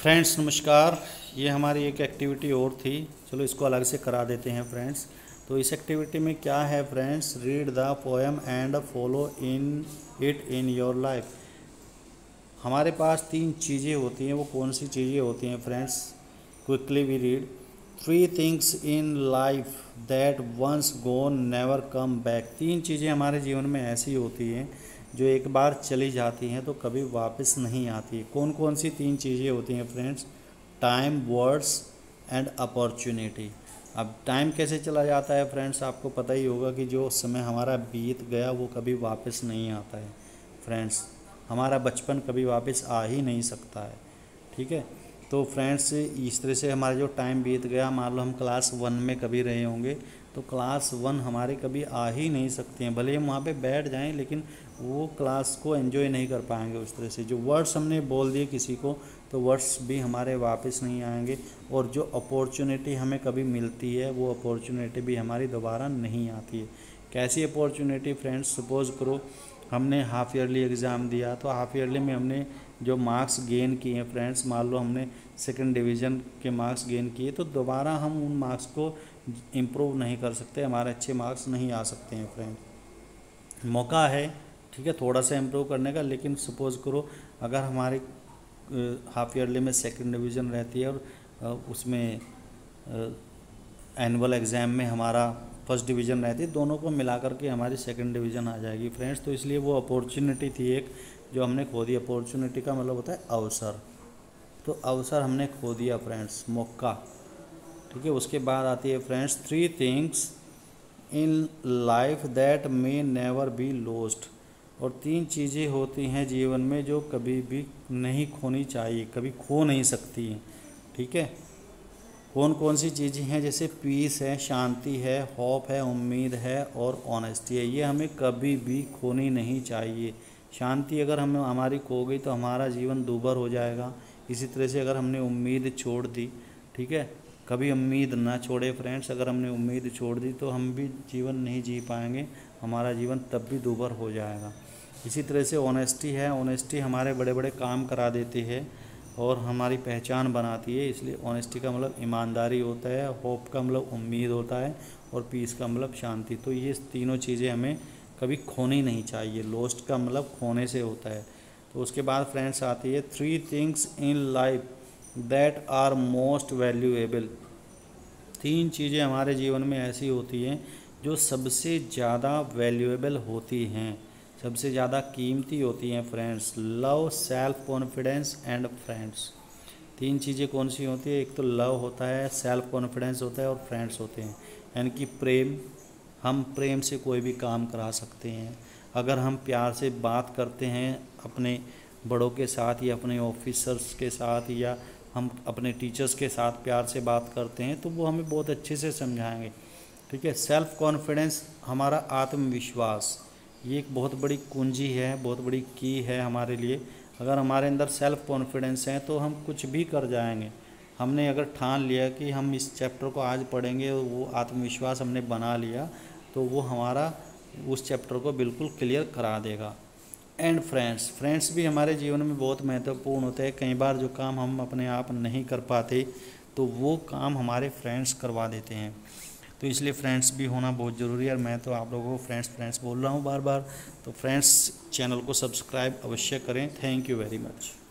Friends नमस्कार। ये हमारी एक एक्टिविटी और थी, चलो इसको अलग से करा देते हैं फ्रेंड्स। तो इस एक्टिविटी में क्या है friends, read the poem and follow in it in your life. हमारे पास 3 चीज़ें होती हैं, वो कौन सी चीज़ें होती हैं friends? Quickly we read. 3 things in life that once gone never come back. 3 चीज़ें हमारे जीवन में ऐसी होती हैं जो एक बार चली जाती हैं तो कभी वापस नहीं आती। कौन कौन सी 3 चीज़ें होती हैं friends? Time, words and opportunity. अब टाइम कैसे चला जाता है फ्रेंड्स, आपको पता ही होगा कि जो समय हमारा बीत गया वो कभी वापस नहीं आता है फ्रेंड्स। हमारा बचपन कभी वापस आ ही नहीं सकता है, ठीक है। तो फ्रेंड्स इस तरह से हमारा जो टाइम बीत गया, मान लो हम क्लास 1 में कभी रहे होंगे तो क्लास 1 हमारे कभी आ ही नहीं सकते हैं। भले हम वहाँ पे बैठ जाएं लेकिन वो क्लास को एंजॉय नहीं कर पाएंगे उस तरह से। जो वर्ड्स हमने बोल दिए किसी को तो वर्ड्स भी हमारे वापस नहीं आएंगे, और जो अपॉर्चुनिटी हमें कभी मिलती है वो अपॉर्चुनिटी भी हमारी दोबारा नहीं आती है। कैसी अपॉर्चुनिटी फ्रेंड्स? सपोज़ करो हमने हाफ़ ईयरली एग्ज़ाम दिया, तो हाफ़ ईयरली में हमने जो मार्क्स गेन किए हैं फ्रेंड्स, मान लो हमने सेकंड डिवीज़न के मार्क्स गेन किए, तो दोबारा हम उन मार्क्स को इम्प्रूव नहीं कर सकते, हमारे अच्छे मार्क्स नहीं आ सकते हैं फ्रेंड। मौका है, ठीक है, थोड़ा सा इम्प्रूव करने का। लेकिन सपोज़ करो अगर हमारे हाफ़ ईयरली में सेकंड डिवीज़न रहती है और उसमें एनुअल एग्ज़ाम में हमारा फर्स्ट डिवीज़न रहती है, दोनों को मिला करके हमारी सेकंड डिवीज़न आ जाएगी फ्रेंड्स। तो इसलिए वो अपॉर्चुनिटी थी एक जो हमने खो दी। अपॉर्चुनिटी का मतलब होता है अवसर, तो अवसर हमने खो दिया फ्रेंड्स, मौका, ठीक है। उसके बाद आती है friends 3 things in life that may never be lost. और 3 चीज़ें होती हैं जीवन में जो कभी भी नहीं खोनी चाहिए, कभी खो नहीं सकती हैं, ठीक है। कौन कौन सी चीज़ें हैं? जैसे पीस है, शांति है, होप है, उम्मीद है और ऑनेस्टी है। ये हमें कभी भी खोनी नहीं चाहिए। शांति अगर हमें हमारी खो गई तो हमारा जीवन दूभर हो जाएगा। इसी तरह से अगर हमने उम्मीद छोड़ दी, ठीक है, कभी उम्मीद ना छोड़े फ्रेंड्स। अगर हमने उम्मीद छोड़ दी तो हम भी जीवन नहीं जी पाएंगे, हमारा जीवन तब भी दूभर हो जाएगा। इसी तरह से ऑनेस्टी है, ऑनेस्टी हमारे बड़े बड़े काम करा देती है और हमारी पहचान बनाती है। इसलिए ऑनेस्टी का मतलब ईमानदारी होता है, होप का मतलब उम्मीद होता है और पीस का मतलब शांति। तो ये तीनों चीज़ें हमें कभी खोनी नहीं चाहिए। लॉस्ट का मतलब खोने से होता है। तो उसके बाद फ्रेंड्स आती है 3 things in life that are most valuable. 3 चीज़ें हमारे जीवन में ऐसी होती हैं जो सबसे ज़्यादा वैल्यूएबल होती हैं, सबसे ज़्यादा कीमती होती हैं friends. Love, self confidence and friends. 3 चीज़ें कौन सी होती है? एक तो लव होता है, सेल्फ कॉन्फिडेंस होता है और फ्रेंड्स होते हैं। यानी कि प्रेम, हम प्रेम से कोई भी काम करा सकते हैं। अगर हम प्यार से बात करते हैं अपने बड़ों के साथ या अपने ऑफिसर्स के साथ या हम अपने टीचर्स के साथ प्यार से बात करते हैं तो वो हमें बहुत अच्छे से समझाएंगे, ठीक है। सेल्फ कॉन्फिडेंस हमारा आत्मविश्वास, ये एक बहुत बड़ी कुंजी है, बहुत बड़ी की है हमारे लिए। अगर हमारे अंदर सेल्फ कॉन्फिडेंस है तो हम कुछ भी कर जाएंगे। हमने अगर ठान लिया कि हम इस चैप्टर को आज पढ़ेंगे, वो आत्मविश्वास हमने बना लिया तो वो हमारा उस चैप्टर को बिल्कुल क्लियर करा देगा। एंड फ्रेंड्स, फ्रेंड्स भी हमारे जीवन में बहुत महत्वपूर्ण होते हैं। कई बार जो काम हम अपने आप नहीं कर पाते तो वो काम हमारे फ्रेंड्स करवा देते हैं। तो इसलिए फ्रेंड्स भी होना बहुत ज़रूरी है। और मैं तो आप लोगों को फ्रेंड्स फ्रेंड्स बोल रहा हूँ बार बार। तो फ्रेंड्स चैनल को सब्सक्राइब अवश्य करें। Thank you very much.